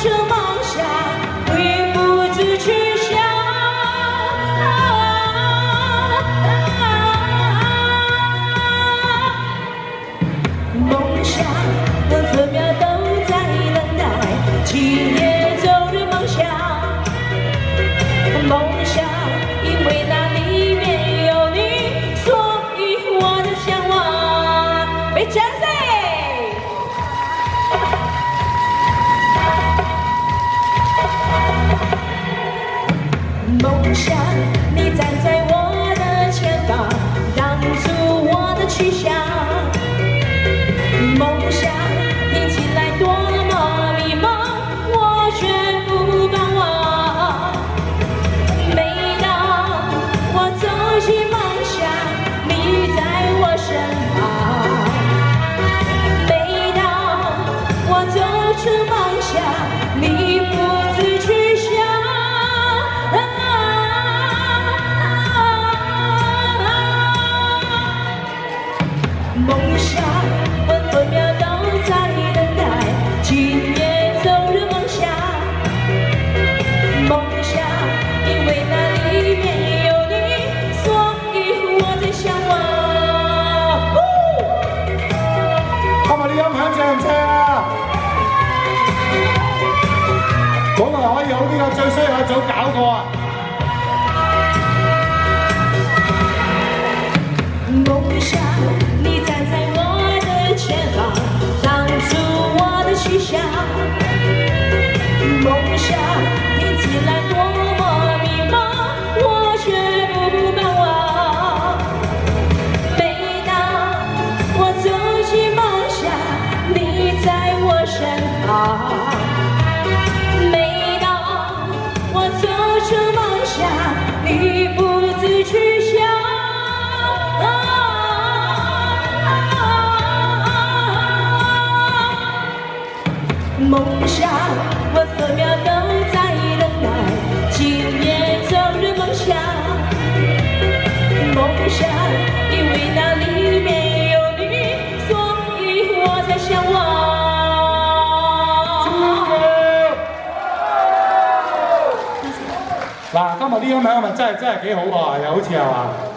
着梦想，你不知去向。梦想分分秒都在等待，今夜走入梦想。梦想，因为那里面有你，所以我的向往。被掌声！梦想，你站在我的前方，挡住我的去向。梦想，听起来多么迷茫，我绝不放忘。每当我走进梦想，你在我身旁。每当我走出梦想，你不知去向。梦想分分秒都在等待，今夜走入梦想。梦想，因为那里面有你，所以我在向往。 今日啲音響正唔正啊？本來可以好啲㗎，最衰有一早搞過啊！ 夢想，你站在我的前方，擋住我的去向。夢想，聽起來多麼迷茫，我絕不放忘。每當我走進夢想，你在我身旁。每當我走出夢想，你不知去向。梦想分分秒都在等待，今夜走入梦想。梦想，因为那里面有你，所以我才向往。 嗱，今日啲音響係咪真係幾好喎？又好似係嘛？